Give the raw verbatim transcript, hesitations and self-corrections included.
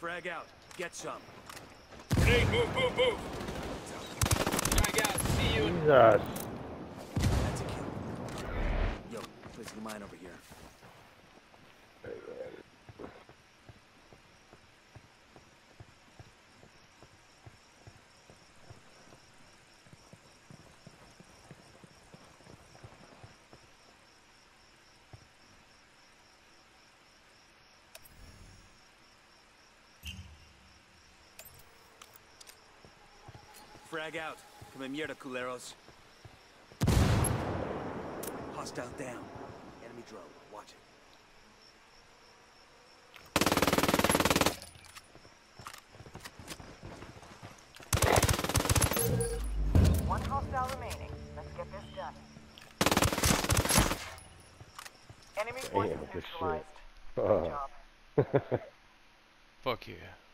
Frag out. Get some. Grenade, move, move, move. Frag out. See you. Jesus. That's a kill. Yo, placing a mine over here. Frag out. Come mierda, culeros. Hostile down. Enemy drone. Watch it. One hostile remaining. Let's get this done. Enemy forces Damn, good neutralized. shit. Good job. Fuck yeah.